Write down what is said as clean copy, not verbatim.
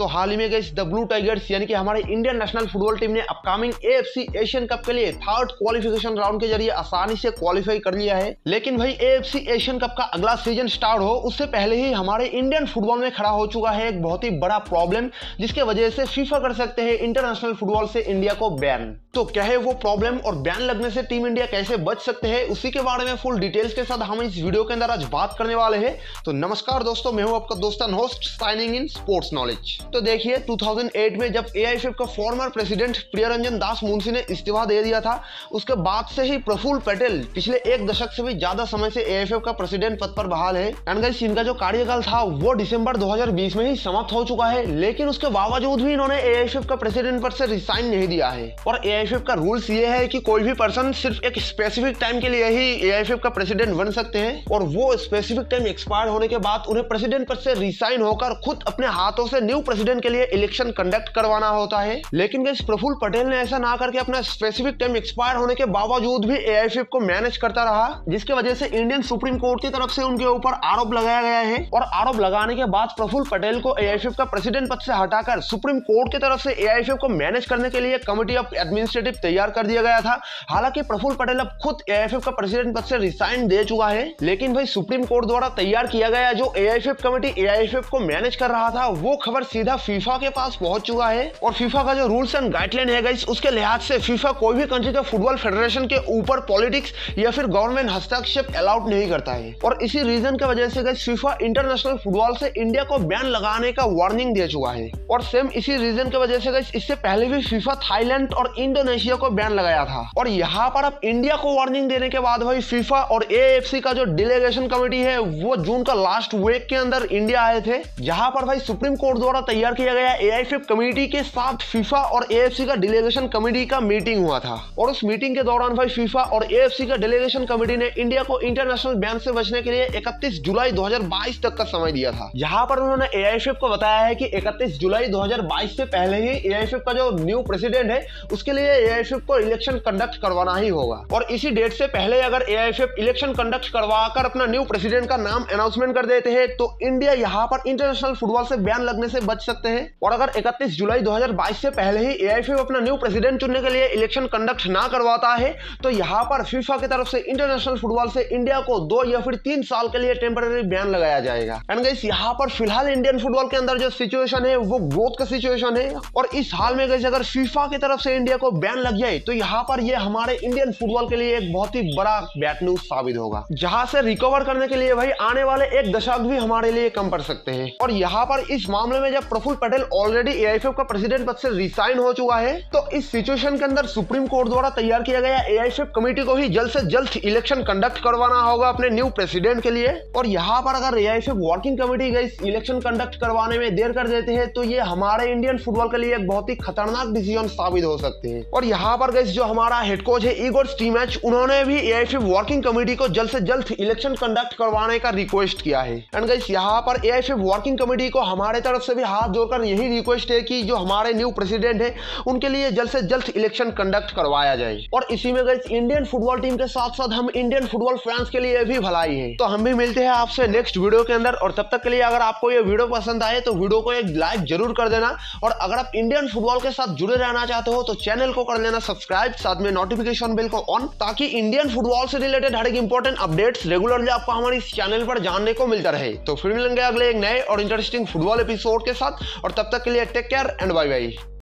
तो हाल ही में guys the blue tigers यानी कि हमारे इंडियन नेशनल फुटबॉल टीम ने अपकमिंग एएफसी एशियन कप के लिए थर्ड क्वालिफिकेशन राउंड के जरिए आसानी से क्वालिफाई कर लिया है। लेकिन भाई एएफसी एशियन कप का अगला सीजन स्टार्ट हो उससे पहले ही हमारे इंडियन फुटबॉल में खड़ा हो चुका है एक बहुत ही बड़ा प्रॉब्लम, जिसके वजह से फीफा कर सकते हैं इंटरनेशनल फुटबॉल से इंडिया को बैन। तो क्या है वो प्रॉब्लम और बैन लगने से टीम इंडिया कैसे बच सकते हैं, उसी के बारे में फुल डिटेल्स के साथ हम इस वीडियो के अंदर आज बात करने वाले हैं। तो नमस्कार दोस्तों, मैं हूं आपका दोस्त and host signing in sports knowledge. तो देखिए 2008 में जब एआईएफएफ का फॉर्मर प्रेसिडेंट प्रियरंजन दास मुंशी ने इस्तीफा दे दिया था, उसके बाद से ही प्रफुल्ल पटेल पिछले एक दशक से भी ज्यादा समय से एआईएफएफ का प्रेसिडेंट पद पर बहाल है। एंड गाइस इनका जो कार्यकाल था वो दिसंबर 2020 में ही समाप्त हो चुका है, लेकिन उसके बावजूद भी इन्होंने एआईएफएफ का प्रेसिडेंट पद से रिजाइन नहीं दिया है। और एआईएफएफ का रूल्स ये है कि कोई भी पर्सन सिर्फ एक स्पेसिफिक टाइम के लिए ही एआईएफएफ का प्रेसिडेंट बन सकते हैं, और वो स्पेसिफिक टाइम एक्सपायर होने के बाद उन्हें प्रेसिडेंट पद से रिजाइन होकर खुद अपने हाथों से न्यू प्रेसिडेंट के लिए इलेक्शन कंडक्ट करवाना होता है। लेकिन गाइस प्रफुल्ल पटेल ने ऐसा ना करके अपना स्पेसिफिक टाइम एक्सपायर होने के बावजूद भी एआईएफएफ को मैनेज करता रहा, जिसकी वजह से इंडियन सुप्रीम कोर्ट की तरफ से उनके ऊपर आरोप लगाया गया है। और आरोप लगाने के बाद प्रफुल्ल पटेल को एआईएफएफ का प्रेसिडेंट पद से हटाकर सुप्रीम कोर्ट की तरफ से एआईएफएफ को मैनेज करने के लिए कमिटी ऑफ एडमिनिस्ट्रेटिव तैयार कर दिया गया था। हालांकि प्रफुल्ल पटेल अब खुद एआईएफएफ का प्रेसिडेंट पद से रिजाइन दे चुका है, लेकिन भाई सुप्रीम कोर्ट द्वारा तैयार किया गया जो एआईएफएफ कमेटी एआईएफएफ को मैनेज कर रहा था, वो खबर सीधा फीफा के पास पहुंच चुका है। और फीफा का जो रूल्स एंड गाइडलाइन है गाइस, उसके लिहाज से फीफा कोई भी कंट्री का फुटबॉल फेडरेशन के ऊपर पॉलिटिक्स या फिर गवर्नमेंट हस्तक्षेप अलाउड नहीं करता है। और इसी रीजन की वजह से गाइस फीफा इंटरनेशनल फुटबॉल से इंडिया को बैन लगाने का वार्निंग दे चुका है। और सेम इसी रीजन की वजह से गाइस इससे पहले भी फीफा थाईलैंड और इंडोनेशिया को बैन लगाया था। और यहाँ पर अब इंडिया को वार्निंग देने के बाद भाई फीफा और एएफसी का जो डेलीगेशन कमेटी है वो जून का लास्ट वीक के अंदर इंडिया आए थे, जहां पर भाई सुप्रीम कोर्ट द्वारा तैयार किया गया एआईएफएफ कमेटी के साथ फीफा और एएफसी का डेलीगेशन कमेटी का मीटिंग हुआ था। और उस मीटिंग के दौरान भाई फीफा और एएफसी का डेलीगेशन कमेटी ने इंडिया को इंटरनेशनल बैन से बचने के लिए 31 जुलाई 2022 तक का समय दिया था। यहाँ पर उन्होंने एआईएफएफ को बताया है कि 31 जुलाई 2022 से पहले ही एआईएफएफ का जो न्यू प्रेसिडेंट है उसके लिए एआईएफएफ को इलेक्शन कंडक्ट करवाना ही होगा। और इसी डेट से पहले अगर एआईएफएफ इलेक्शन कंडक्ट करवाकर अपना न्यू प्रेसिडेंट का नाम अनाउंसमेंट कर देते हैं तो इंडिया यहाँ पर इंटरनेशनल फुटबॉल से बैन लगने से बच सकते हैं। और अगर 31 जुलाई 2022 से पहले ही एआईएफएफ अपना न्यू प्रेसिडेंट चुनने के लिए इलेक्शन कंडक्ट ना करवाता है तो यहाँ पर फीफा की तरफ से इंटरनेशनल फुटबॉल से इंडिया को 2 या फिर 3 साल के लिए टेम्पररी बैन लगाया जाएगा। एंड गाइस यहाँ पर फिलहाल इंडियन फुटबॉल के अंदर जो सिचुएशन है वो ग्रोथ का सिचुएशन है। और इस हाल में गाइस अगर फीफा की तरफ से इंडिया को बैन लग जाए तो यहाँ पर ये हमारे इंडियन फुटबॉल के लिए एक बहुत ही बड़ा बैड न्यूज साबित होगा, जहां से रिकवर करने के लिए भाई आने वाले एक दशक भी हमारे लिए कम पड़ सकते हैं। और यहाँ पर इस मामले में जब प्रफुल्ल पटेल ऑलरेडी एआईएफएफ का प्रेसिडेंट पद से रिजाइन हो चुका है, तो इस सिचुएशन के अंदर सुप्रीम कोर्ट द्वारा तैयार किया गया एआईएफएफ कमेटी को ही जल्द से जल्द इलेक्शन कंडक्ट करवाना होगा अपने न्यू प्रेसिडेंट के लिए। और यहाँ पर अगर एआईएफएफ वर्किंग कमेटी गई इलेक्शन कंडक्ट करवाने में देर कर देते हैं तो ये हमारे इंडियन फुटबॉल के लिए एक बहुत ही खतरनाक डिसीजन साबित हो सकते हैं। और यहाँ पर गई जो हमारा हेड कोच है इगोर स्टीमैच, उन्होंने भी एआईएफएफ वर्किंग कमेटी को जल्द से जल्द इलेक्शन कंडक्ट करवाने का रिक्वेस्ट किया है। एंड गाइस यहाँ पर एआईएफएफ वर्किंग कमेटी को हमारे तरफ से भी हाथ जोड़कर यही रिक्वेस्ट है कि जो हमारे न्यू प्रेसिडेंट है उनके लिए जल्द से जल्द इलेक्शन कंडक्ट करवाया जाए। और इसी में गाइस इंडियन फुटबॉल टीम के साथ साथ हम इंडियन फुटबॉल फैंस के लिए भी भलाई है। तो हम भी मिलते हैं आपसे नेक्स्ट वीडियो के अंदर, और तब तक के लिए अगर आपको ये वीडियो पसंद आए तो वीडियो को एक लाइक जरूर कर देना। और अगर आप इंडियन फुटबॉल के साथ जुड़े रहना चाहते हो तो चैनल को कर लेना सब्सक्राइब, साथ में नोटिफिकेशन बेल को ऑन, ताकि इंडियन फुटबॉल से रिलेटेड हर एक इंपॉर्टेंट अपडेट्स रेगुलरली आपको हमारे इस चैनल पर जानने को मिलता रहे। तो फिर मिलेंगे अगले एक नए और इंटरेस्टिंग फुटबॉल एपिसोड के साथ, और तब तक के लिए take care and bye bye.